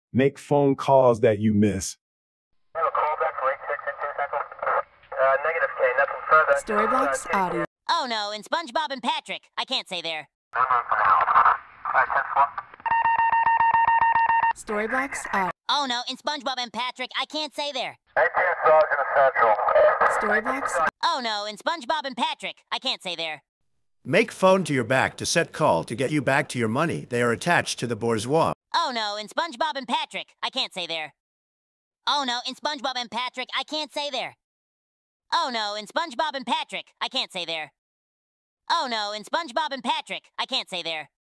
Make phone calls that you miss. I have a call back for 8622 Central. Negative K, nothing further. Storyblocks audio. Oh no, and SpongeBob and Patrick. I can't say there. Storyblocks audio. Oh no, and SpongeBob and Patrick. I can't say there. 18 Sergeant Central. Storyblocks. Oh no, and SpongeBob and Patrick. I can't say there. Make phone to your back to set call to get you back to your money. They are attached to the bourgeois. Oh no, and SpongeBob and Patrick. I can't say there. Oh no, and SpongeBob and Patrick. I can't say there. Oh no, and SpongeBob and Patrick. I can't say there. Oh no, and SpongeBob and Patrick. I can't say there.